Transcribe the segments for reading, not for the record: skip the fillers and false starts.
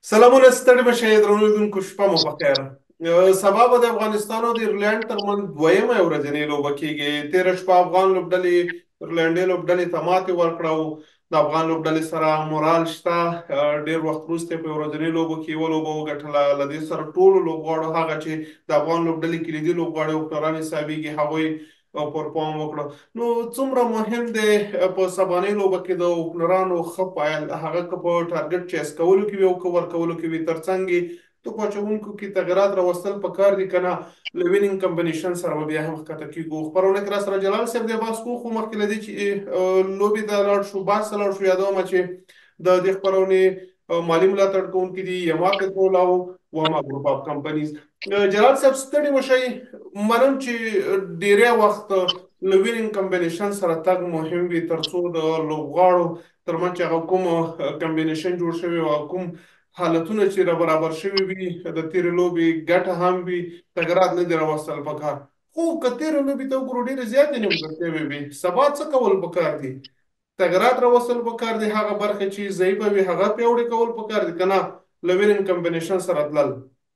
سلامونه ستړي مشه درنو لیدونکو شپه مو پخیر. سبا به د افغانستان او د ایرلند ترمنځ دویمه ورځنۍ لوبه کیږي. تېره شپه افغان لوبډلې ایرلنډۍ لوبډلې ته ماتې ورکړه او د افغان لوبډلې سره مورال شته. ډېر وخت وروسته په ورځنۍ لوبو کې یوه لوبه وګټله. له دې سره ټولو لوبغاړو هغه چې د افغان لوبډلې کلیدي لوبغاړي او اوپنران حسابېږي هغوی پرفارم وکړه. نو څومره مهم دی په سبانۍ لوبه کې د اوپنرانو ښه پایل، هغه که په ټارګټ چیس کولو کې وي او که ورکولو کې وي، ترڅنګ یې توپ اچوونکو کې تغیرات راوستل پکار دي که نه له وینینګ کمبینیشن سره به بیا هم ښکته کېږو. خپرونه کې راسره جلال صاحب دی. بحث کوو، خو مخکې له دې چې لوبې ته لاړ شو، بحث ته لاړ شو، یادومه چې د دې خپرونې مالي ملاتړ کوونکي دي یما پټرول او واما ګروپ اف کمپنیز. جلال صاحب ستړي مشئ، منم چې ډیری وخت له وینینګ کمبینیشن سره تګ مهم وي ترڅو د لوبغاړو ترمنځ چې هغه کوم کمبینیشن جوړ شوی او کوم حالتونه چې را برابر شوي وي د تېرې لوبې ګټه هم وي، تغیرات نه دي راوستل پکار. خو که تېرې لوبې ته وګورو ډېرې زیاتې نیمګړتیاوې وي. سبا څه کول پکار دي؟ تغیرات راوستل پکار دي، هغه برخې چې ضعیفه وي هغه پیاوړې کول پکار دي که نه له وینینګ کمبینیشن سره تلل؟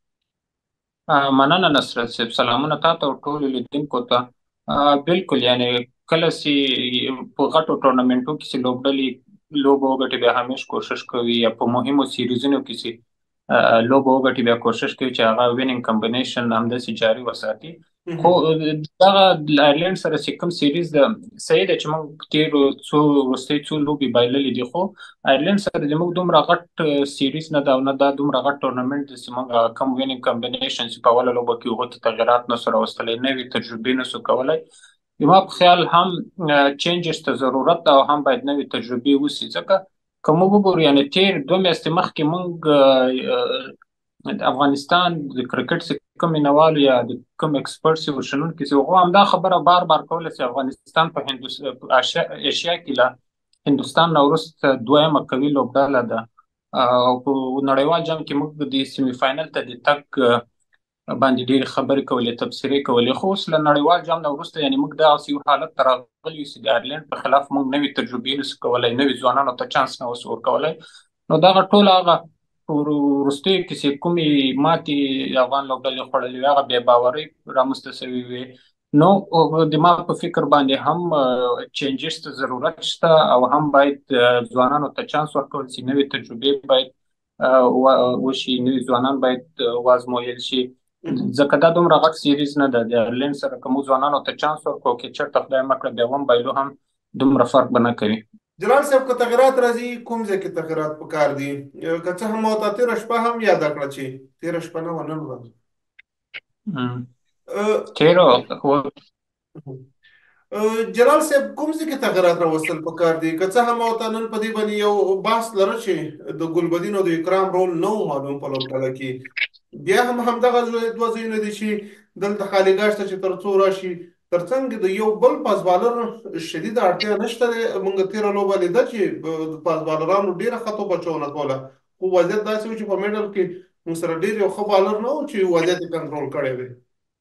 مننه نصرت صاحب، سلامونه تاسو او ټولو لیدونکو ته. بالکل، یعنی کله چې په غټو ټورنمنټو کې چې لوبډلې لوبه وګټي بیا همیش کوشش کوي، یا په مهمو سیریزونو کې چې لوبه وګټي بیا کوشش کوي چې هغه وینینګ کمبینیشن همداسې جاري وساتي. خو دغه ایرلند سره چې کوم سیریز ده، صحیح ده چې موږ تېرو وروستۍ څو لوبې بایللې دي، خو ایرلند سره زموږ دومره غټ سیریز نه ده او نه دا دومره غټ ټورنمنټ دی چې موږ کوم وینینګ کمبینیشن چې په اوله لوبه کې هغو کې تغیرات نسو راوستلی، نوې تجربې نسو کولی. زما په خیال هم چینجز ته ضرورت ده او هم باید نوې تجربې وسي. ځکه که موږ وګورو، یعنی تېر 2 میاشتې مخکې موږ د افغانستان د کرکټ چې کوم مینوالو یا د کوم ایکسپرټس او شنونکي چې هغو همدا خبره بار بار کوله چې افغانستان په ایشیا کې له هندوستان نه وروسته دویمه قوي لوبډله ده، او په نړیوال جام کې موږ د سیمی فاینل ته د تګ باندې ډېرې خبرې کولې، تبصرې کولې. خو اوس له نړیوال جام نه وروسته یعنې موږ دغسې یو حالت ته راغلي یو چې د ایرلند په خلاف موږ نوې تجربې نسو کولی، نوې ځوانانو ته چانس نه اوس ورکولی. نو دغه ټول هغه وروستیو کې چې کومې ماتې افغان لوبډلې خوړلې وې، هغه بې باورۍ رامنځته شوې وې. نو د ما په فکر باندې هم چینجز ته ضرورت شته او هم باید ځوانانو ته چانس ورکول شي، نوې تجربې باید وشي، نوي ځوانان باید وازمویل شي. ځکه دا دومره غټ سیریز نه ده. د ایرلند سره که موږ ځوانانو ته چانس ورکړو، که چېرته خدای مه کړه بیا هم بایلو، هم دومره فرق به نه کوي. جلال صاحب، که تغیرات راځي کوم ځای کې تغیرات پکار دي؟ که څه هم تا تېره شپه هم یاده کړه چې تېره شپه نه وه، نن ورځ جلال صاحب کوم ځای کې تغیرات راوستل پکار دي؟ که څه هم تا نن په دې باندې یو بحث لره چې د ګلبدین او د اکرام رول نه و معلوم په لوبډله کې، بیا هم همدغه دوه ځایونه دي چې دلته خالي ګشته چې تر څو راشي ترڅنګ د یو بل پاسبالر شدیده اړتیا نشته دی. موږ تېره لوبه لیده چې د پاسبالرانو ډېره ښه توپ اچونه کوله، خو وضعیت داسې و چې په میډل کې موږ سره ډېر یو ښه بالر نه و چې وضعیت یې کنټرول کړی وی.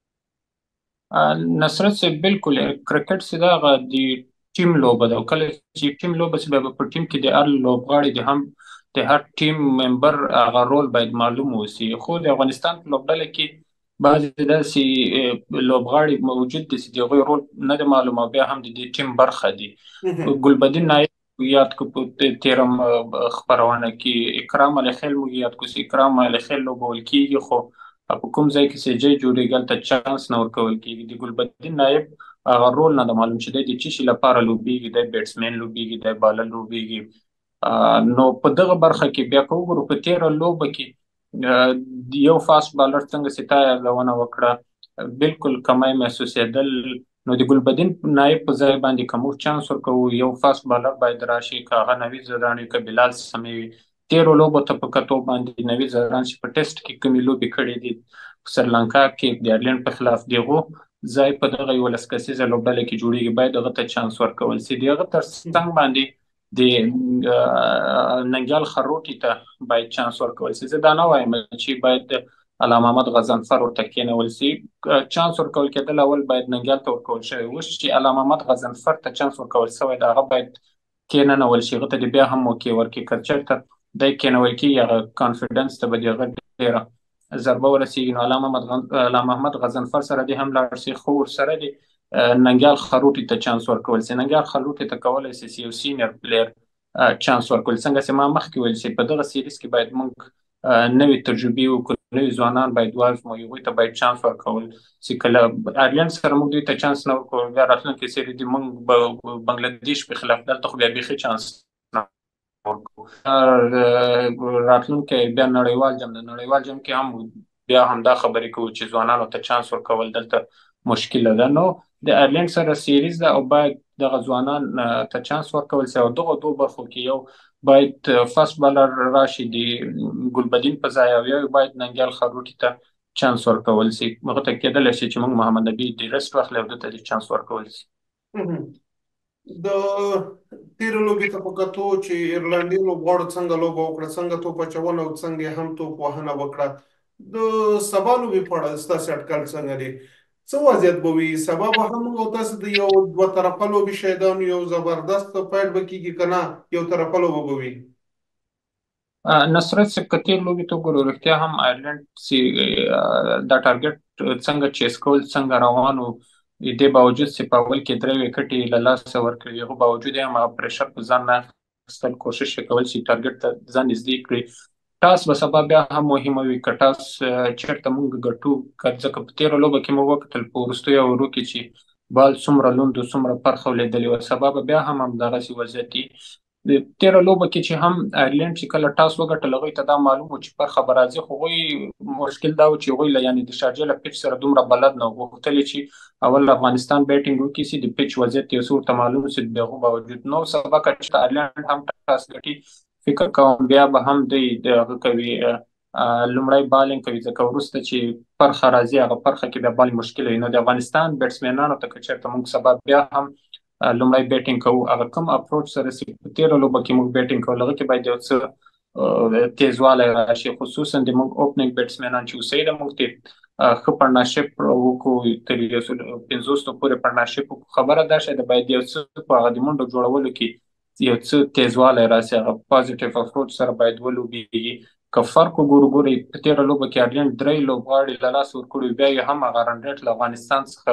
نصرت صاحب، بالکل کرکټ چې دا هغه د ټیم لوبه ده، او کله چې ټیم لوبه شي بیا په ټیم کې د هر لوبغاړي د هم د هر ټیم ممبر هغه رول باید معلوم اوسي. خو د افغانستان په لوبډله کې بعضې داسې لوبغاړي موجود دي چې د هغوی رول نه دی معلوم او بیا هم د دې ټیم برخه دي. ګلبدین نایب یاد کو په تېرم خپرونه کې، اکرام علیخیل موږ یاد کو چې اکرام علیخیل لوبول کېږي، خو په کوم ځای کې چې جای جوړېږي هلته چانس نه ورکول کېږي. د ګلبدین نایب هغه رول نه ده معلوم چې دی د څه شي لپاره لوبېږي، دی بیټسمین لوبېږي، دی بالر لوبېږي. نو په دغه برخه کې بیا که وګورو په تېره لوبه کې یو فاست بالر څنګه چې تا یادونه وکړه بالکل کمی محسوسېدل. نو د ګلبدین نایب په ځای باندې که موږ چانس ورکوو، یو فاست بالر باید راشي، که هغه نوید زران وي که بلال سمې وي. تېرو لوبو ته په کتو باندې نوید زران چې په ټیسټ کې کومې لوبې کړې دي په سریلانکا کې د ایرلند په خلاف، د هغو ځای په دغه 11 کسیزه لوبډله کې جوړېږي، باید هغه ته چانس ورکول شي. د هغه تر څنګ باندې د ننګیال خروټي ته باید چانس ورکول شي. زه دا نه وایم چې باید علامه محمد غضنفر ورته کېنول شي. چانس ورکول کېدل اول باید ننګیال ته ورکول شوی. اوس چې علامه محمد غضنفر ته چانس ورکول شوی، د هغه باید کېننول شي، هغه ته د بیا هم موقع ورکړي. که چېرته دی کېنول کېږي هغه کانفیډنس ته به د هغه ډېره ضربه ورسېږي. نو علامه محمد غضنفر سره دې هم لاړ شي، خو ورسره دې ننګیال خروټي ته چانس ورکول شي. ننګیال خروټي ته کولی شي چې یو سینیر پلیر چانس ورکول. څنګه چې ما مخکې ویل چې په دغه سیریز کې باید موږ نوې تجربې وکړو، نوي ځوانان باید وازمو، هغوی ته باید چانس ورکول چې کله آیرلینډ سره موږ دوی ته چانس نه ورکوو، بیا راتلونکي سیریز کې موږ بنګلادیش په خلاف دلته خو بیا بیخي چانس نه ورکوو. راتلونکی بیا نړیوال جام د نړیوال جام کې هم بیا همدا خبرې کوو چې ځوانانو ته چانس ورکول دلته مشکله ده. نو د آیرلینډ سره سیریز ده او باید دغه ځوانان ته چانس ورکول شي. او دغه دوه برخو کې یو باید فاست بالر راشي د ګلبدین په ځای، او یو باید ننګیال خروټي ته چانس ورکول شي. هغه ته کېدلی شي چې موږ محمد نبي د ریسټ واخلي او ده ته د چانس ورکول شي. د تیرو لوبې ته په کتو چې ایرلنډي لوبغاړو څنګه لوبه وکړه، څنګه توپ اچونه او څنګه هم توپ وهنه وکړه، د سبا لوبې په اړه ستاسې اټکل څنګه دی؟ څه وضعیت به وي؟ سبا به هم او تاسو د یو دوه طرفه لوبې شهیدان یو زبردست فایټ به کېږي که نه یو طرفه لوبه به وي؟ نصرت صاحب که تېر لوبې ته وګورو، رښتیا هم آیرلنډ چې دا ټارګټ څنګه چیس کول څنګه روان و، دې باوجود چې په اول کې 3 وکټې له لاسه ورکړي، هغه باوجود یې هم هغه پریشر په ځان نه اخیستل، کوشش یې کول چې ټارګټ ته ځان نږدې کړي. ټاس به سبا بیا هم مهمه وي، که ټاس چېرته موږ ګټو، ځکه په تېره لوبه کې موږ وکتل په وروستیو اورو کې چې بال څومره لوند و، څومره پرخه ولیدلې وه. سبا به بیا هم همدغسې وضعیت وي. د تېره لوبه کې چې هم آیرلینډ چې کله ټاس وګټل، هغوی ته دا معلوم و چې پرخه به راځي، خو هغوی مشکل دا و چې هغوی له یعنې د شارجې له پیچ سره دومره بلد نه و. غوښتل یې چې اول افغانستان بیټینګ وکړي چې د پیچ وضعیت یو څه ورته معلوم شي. د هغو باوجود نو سبا که چېرته آیرلینډ هم ټاس ګټي، فکر کوم بیا به هم دوی دغه کوي، لومړی بالینګ کوي، ځکه وروسته چې پرخه راځي هغه پرخه کې بیا بالینګ مشکل وي. نو د افغانستان بیټسمینانو ته که چېرته موږ سبا بیا هم لومړی بیټینګ کوو، هغه کوم اپروچ سره چې په تېره لوبه کې موږ بیټینګ کوو، هغه کې باید یو څه تیزوالی راشي، خصوصا د موږ اوپننګ بیټسمینان چې اوسئ د موږ ښه پارټنرشپ وکړو، تر 150 پورې پارټنرشپ وکړو. خبره دا شی ده باید یو څه په هغه د منډو جوړولو کې یو څه تیزوالی راشي، هغه پازیټیو اپروچ سره باید ولوبېږي. که فرق وګورو، ګورئ په تېره لوبه کې آیرلینډ 3 لوبغاړي له لاسه ورکړي، بیا یې هم هغه رن ریټ له افغانستان څخه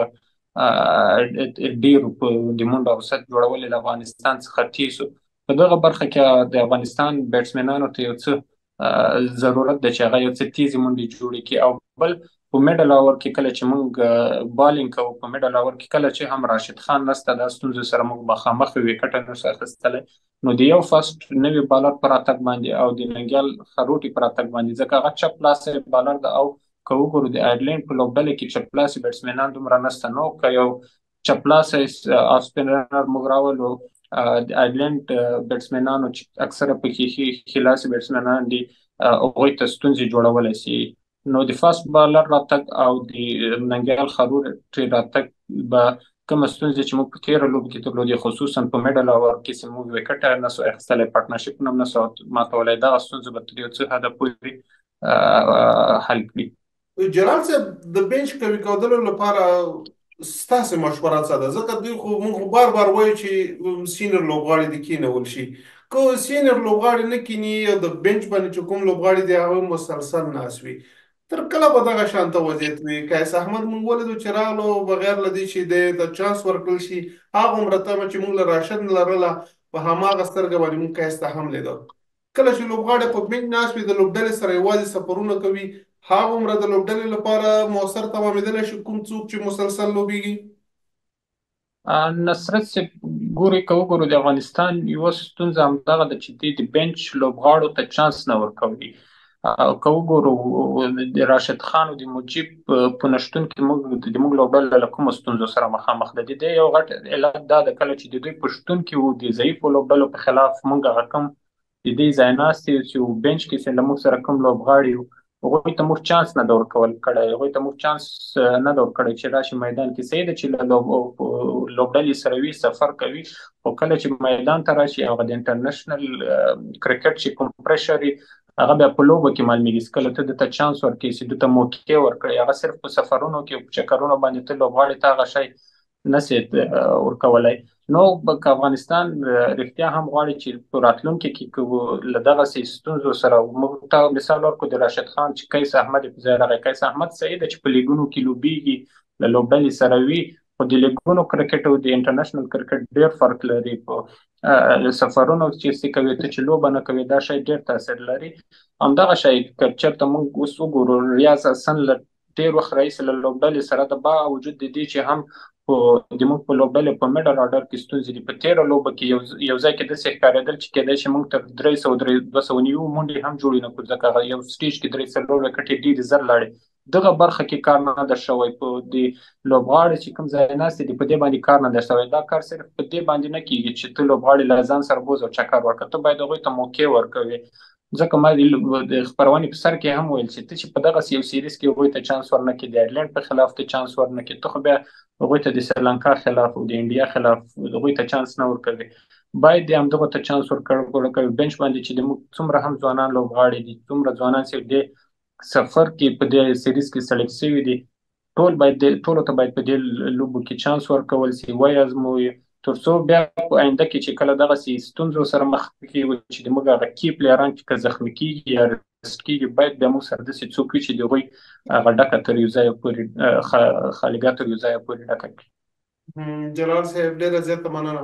ډېر په د منډو او سد جوړولو له افغانستان څخه تېز شو. په دغه برخه کې د افغانستان بیټسمینانو ته یو څه ضرورت ده چې هغه یو څه تیزې منډې جوړې کړي. او بل په میډل اور کې کله چې موږ بالینګ کوو، په میډل اور کې کله چې هم راشد خان نسته، دا ستونزو سره موږ مخامخ وکټه نشو اخیستلی. نو د یو فاست نوي بالر پر راتګ باندې او د ننګیال خروټي پر راتګ باندې، ځکه هغه چپ لاسی بالر ده، او که وګورو د آیرلینډ په لوبډلې کې چپ لاسي بیټسمینان دومره نسته. نو که یو چپ لاسی آف سپینر موږ راولو، د آیرلینډ بیټسمینانو چې اکثره پکې ښي لاسي بیټسمینان دي، هغوی ته ستونزې جوړولی شي. نو د فاست بالر راتګ او د ننګیال خروټي راتګ به کومه ستونزې چې موږ په تېره لوبه کې درلودې، خصوصا په میډل اور کې چې موږ وکټه نسو اخیستلی، پارټنرشپونه هم نسو ماتولی، دغه ستونزه به تر یو څه حده پورې حل کړي. جلال صاحب، د بینچ قوي کېدلو لپاره ستاسې مشوره څه ده؟ ځکه دوی خو موږ بار بار وایو چې سینیر لوبغاړي دې کېنول شي. که سینیر لوبغاړي نه کېني او د بینچ باندې چې کوم لوبغاړي دي هغه مسلسل ناست وي، تر کله به دغه شانته وضعیت وي؟ قیس احمد موږ ولیدو چې راغلو بغیر له دې چې دی ته چانس ورکړل شي، هغومره تمه چې موږ له راشد لرله په هماغه سترګه باندې موږ قیس ته هم لیدو. کله چې لوبغاړی په بینچ ناست وي، د لوبډلې سره یوازې سفرونه کوي، هغومره د لوبډلې لپاره مؤثر تمامېدلی شي کوم څوک چې مسلسل لوبېږي؟ نصرت صاحب، ګورئ که وګورو د افغانستان یوه ستونزه همدغه ده چې دوی د بینچ لوبغاړو ته چانس نه ورکوي. که وګورو د راشد خان او د مجیب په نشتون کې موږ د موږ لوبډله له کومو ستونزو سره مخامخ ده. د دې یو غټ علت دا ده، کله چې د دوی په شتون کې وو د ضعیفو لوبډلو په خلاف، موږ هغه کوم د دې ځای ناستې چې بینچ کې چې له موږ سره کوم لوبغاړي وو، هغوی ته موږ چانس نه ده ورکول کړی، هغوی ته موږ چانس نه ده ورکړی چې راشي میدان کې. صحیح ده چې له لوبډلې سره وي، سفر کوي، خو کله چې میدان ته راشي، هغه د انټرنیشنل کرکټ چې کوم پریشر وي، هغه بیا په لوبه کې معلومیږي. کله ته دته چانس ورکړي چې دته موقع ورکړي، هغه صرف په سفرونو کې په چکرونو باندې ته لوبغاړي ته هغه شی نسې ورکولی. نو که افغانستان رښتیا هم غواړي چې په راتلونکي کې له دغسې ستونزو سره موږ ته مثال ورکړو د راشد خان چې قیس احمد په ځای راغی. قیس احمد صحیح ده چې په لیګونو کې لوبېږي، له لوبډلې سره وي، خو د لیګونو کرکټ او د انټرنیشنل کرکټ ډېر فرق لري. په سفرونو چې کوي ته چې لوبه نه کوي، دا شی ډېر تاثیر لري. همدغه شی که چېرته موږ اوس وګورو، ریاض حسن له ډېر وخت راهیسې له لوبډلې سره د باوجود د دې چې هم زموږ په لوبډلې په میډل آرډر کې ستونزې دي. په تېره لوبه کې یو ځای کې داسې ښکارېدل چې کېدای شي موږ تر 290 منډې هم جوړې نه کړو، ځکه یو سټیج کې 3 وکټې ډېرې زر لاړې. دغه برخه کې کار نه ده شوی. په دې لوبغاړي چې کوم ځای ناست دي، په دې باندې کار نه ده شوی. دا کار صرف په دې باندې نه کېږي چې ته لوبغاړي له ځان سره بوز او چکر ورکړه، ته باید هغوی ته موقع ورکوې. ځکه ما د خپرونې په سر کې هم ویل چې ته چې په دغسې یو سیریز کې هغوی ته چانس ورنکړې، د آیرلینډ په خلاف ته چانس ورنکړې، ته خو بیا هغوی ته د سریلانکا خلاف او د انډیا خلاف هغوی ته چانس نه ورکوي. باید د همدغو ته چانس ورکوي. بنچ باندې چې موږ څومره هم ځوانان لوبغاړي دي، څومره ځوانان چې دې سفر کې په دې سیریز کې سلیکټ شوي دي، ټولو ته باید په دې لوبو کې چانس ورکول شي، وازموي، ترڅو بیا په آینده کې چې کله دغسې ستونزو سره مخ کېږو چې زموږ هغه کی پلیران چې که زخمي کېږي یا رسټ کېږي، باید بیا موږ سره داسې څوک وي چې د هغوی هغه ډکه تر یو ځایه پورې خالیګاه تر یو ځایه پورې ډکه کړي. جلال صاحب ډېره زیاته مننه.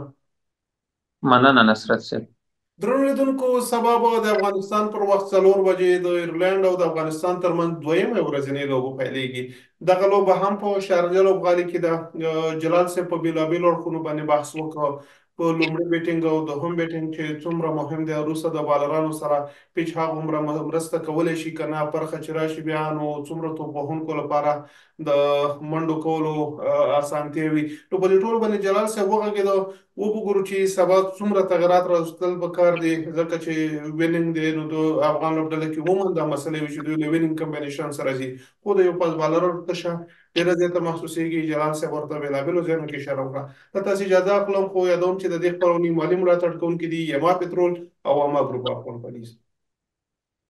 مننه نصرت صاحب. درنو لیدونکو، سبا به د افغانستان پر وخت 4 بجې د ایرلند او د افغانستان ترمنځ دویمه ورځنۍ لوبه پیلېږي. دغه لوبه هم په شارجه لوبغالي کې ده. جلال صاحب په بېلابېلو اړخونو باندې بحث وکړ، په لومړي بیټینګ او دوهم بیټینګ چې څومره مهم دی، وروسته د بالرانو سره پیچ هغومره مرسته کولی شي که نه، پرخه چې راشي بیا نو څومره توپ وهونکو لپاره د منډو کولو اسانتیا وي. نو په دې ټولو باندې جلال صاحب وغږېده. وګورو چې سبا څومره تغیرات راوستل پکار دي، ځکه چې ویننګ دی نو د افغان لوبډله کې عموما دا مسلې وي چې دوی له ویننګ کمبینیشن سره ځي، خو د یو پاس بالر تشه ډېره زیاته محسوسېږي. جلال صاحب ورته بېلابېلو ځایونو کې اشاره وکړه. که تاسو اجازه اخلم، خو یادوم چې د دې خپرونې مالي ملاتړ کوونکي دي یما پټرول او اما ګروپ اف کمپنیز.